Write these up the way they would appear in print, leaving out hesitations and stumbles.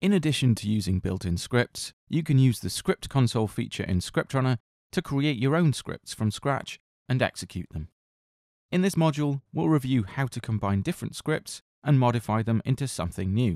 In addition to using built-in scripts, you can use the Script Console feature in ScriptRunner to create your own scripts from scratch and execute them. In this module, we'll review how to combine different scripts and modify them into something new.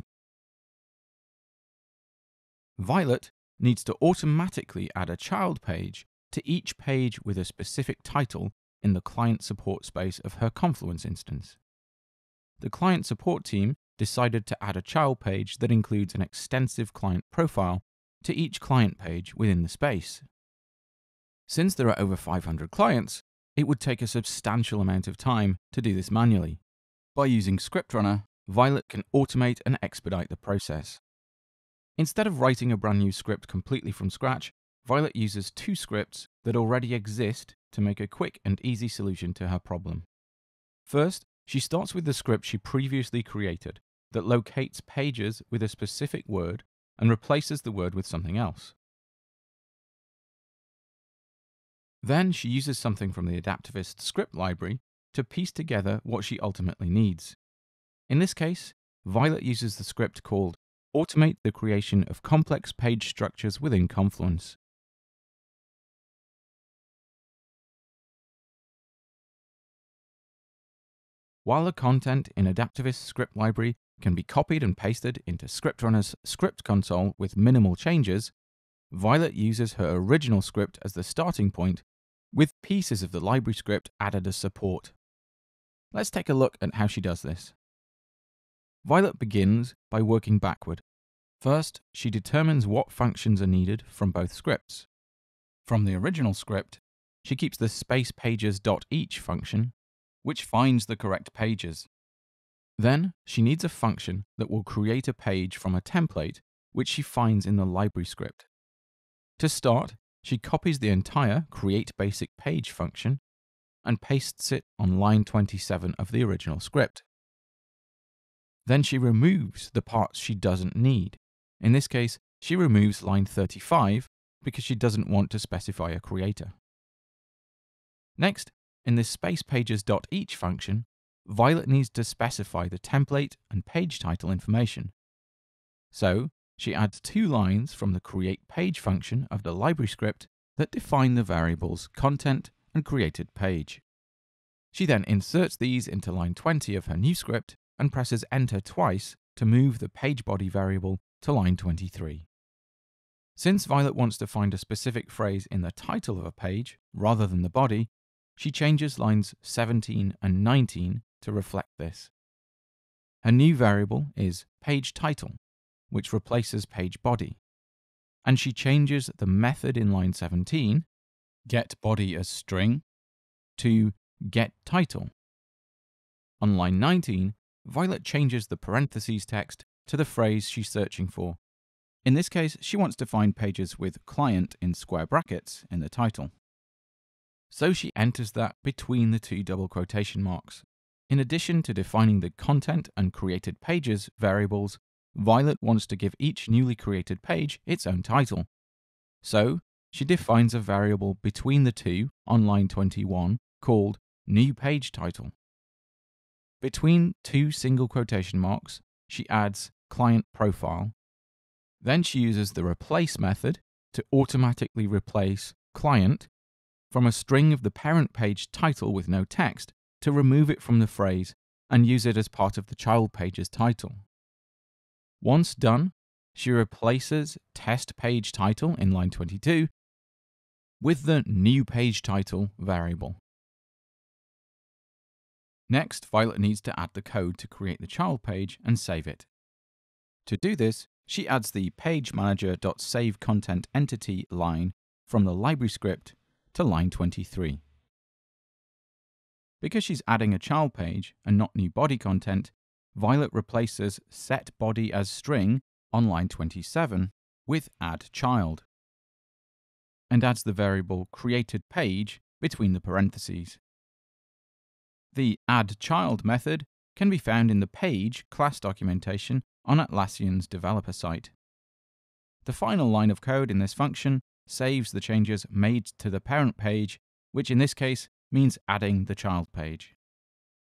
Violet needs to automatically add a child page to each page with a specific title in the client support space of her Confluence instance. The client support team decided to add a child page that includes an extensive client profile to each client page within the space. Since there are over 500 clients, it would take a substantial amount of time to do this manually. By using ScriptRunner, Violet can automate and expedite the process. Instead of writing a brand new script completely from scratch, Violet uses two scripts that already exist to make a quick and easy solution to her problem. First, she starts with the script she previously created that locates pages with a specific word and replaces the word with something else. Then she uses something from the Adaptivist script library to piece together what she ultimately needs. In this case, Violet uses the script called Automate the creation of complex page structures within Confluence. While the content in Adaptivist script library can be copied and pasted into ScriptRunner's script console with minimal changes, Violet uses her original script as the starting point, with pieces of the library script added as support. Let's take a look at how she does this. Violet begins by working backward. First, she determines what functions are needed from both scripts. From the original script, she keeps the spacePages.each function, which finds the correct pages. Then, she needs a function that will create a page from a template, which she finds in the library script. To start, she copies the entire createBasicPage function and pastes it on line 27 of the original script. Then she removes the parts she doesn't need. In this case, she removes line 35 because she doesn't want to specify a creator. Next, in the spacePages.each function, Violet needs to specify the template and page title information. So, she adds two lines from the createPage function of the library script that define the variables content and createdPage. She then inserts these into line 20 of her new script and presses Enter twice to move the page body variable to line 23. Since Violet wants to find a specific phrase in the title of a page rather than the body, she changes lines 17 and 19 to reflect this. Her new variable is page title, which replaces page body, and she changes the method in line 17, getBody as string, to getTitle. On line 19, Violet changes the parentheses text to the phrase she's searching for. In this case, she wants to find pages with client in square brackets in the title. So she enters that between the two double quotation marks. In addition to defining the content and created pages variables, Violet wants to give each newly created page its own title. So she defines a variable between the two on line 21 called newPageTitle. Between two single quotation marks, she adds client profile. Then she uses the replace method to automatically replace client from a string of the parent page title with no text to remove it from the phrase and use it as part of the child page's title. Once done, she replaces test page title in line 22 with the new page title variable. Next, Violet needs to add the code to create the child page and save it. To do this, she adds the pagemanager.saveContentEntity line from the library script to line 23. Because she's adding a child page and not new body content, Violet replaces setBodyAsString on line 27 with addChild and adds the variable createdPage between the parentheses. The addChild method can be found in the page class documentation on Atlassian's developer site. The final line of code in this function saves the changes made to the parent page, which in this case means adding the child page.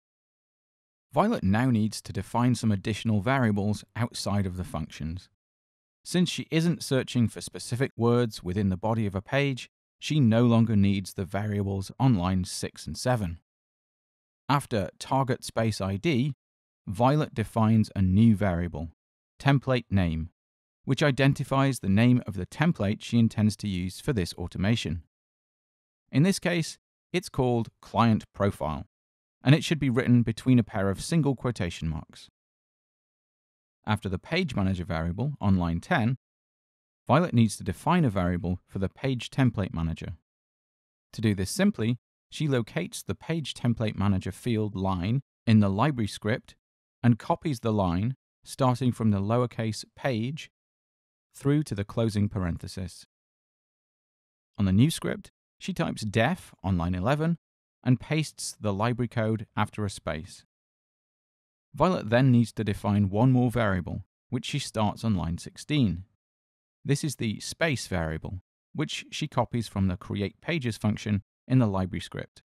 Violet now needs to define some additional variables outside of the functions. Since she isn't searching for specific words within the body of a page, she no longer needs the variables on lines 6 and 7. After target space ID, Violet defines a new variable, template name, which identifies the name of the template she intends to use for this automation. In this case, it's called client profile, and it should be written between a pair of single quotation marks. After the page manager variable on line 10, Violet needs to define a variable for the page template manager. To do this simply, she locates the page template manager field line in the library script and copies the line starting from the lowercase page through to the closing parenthesis. On the new script, she types def on line 11 and pastes the library code after a space. Violet then needs to define one more variable, which she starts on line 16. This is the space variable, which she copies from the createPages function in the library script.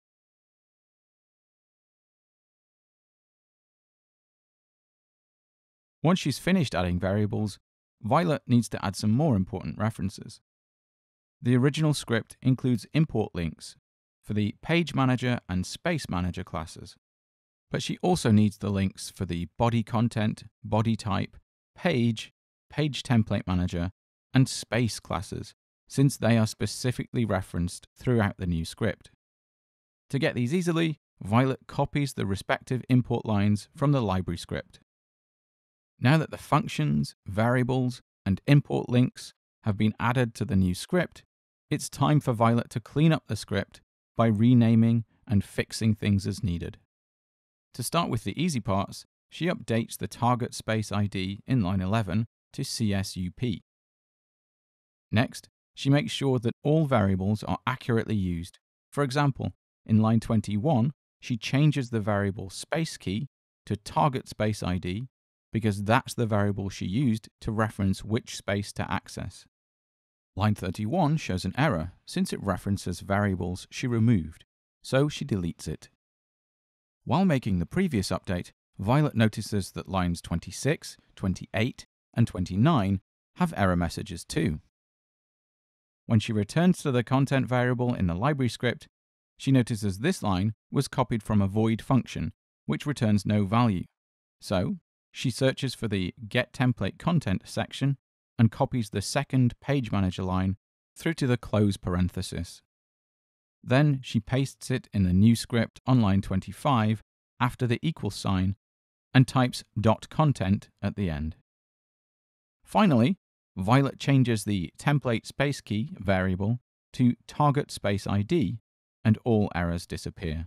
Once she's finished adding variables, Violet needs to add some more important references. The original script includes import links for the Page Manager and Space Manager classes, but she also needs the links for the Body Content, Body Type, Page, Page Template Manager, and Space classes, since they are specifically referenced throughout the new script. To get these easily, Violet copies the respective import lines from the library script. Now that the functions, variables, and import links have been added to the new script, it's time for Violet to clean up the script by renaming and fixing things as needed. To start with the easy parts, she updates the target space ID in line 11 to CSUP. Next, she makes sure that all variables are accurately used. For example, in line 21, she changes the variable space key to target space ID because that's the variable she used to reference which space to access. Line 31 shows an error since it references variables she removed, so she deletes it. While making the previous update, Violet notices that lines 26, 28, and 29 have error messages too. When she returns to the content variable in the library script, she notices this line was copied from a void function, which returns no value. So, she searches for the getTemplateContent section and copies the second page manager line through to the close parenthesis. Then she pastes it in the new script on line 25 after the equal sign and types .content at the end. Finally, Violet changes the template space key variable to target space ID and all errors disappear.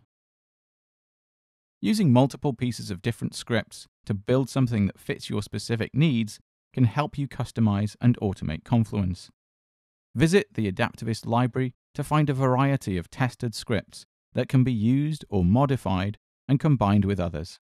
Using multiple pieces of different scripts to build something that fits your specific needs can help you customize and automate Confluence. Visit the Adaptivist Library to find a variety of tested scripts that can be used or modified and combined with others.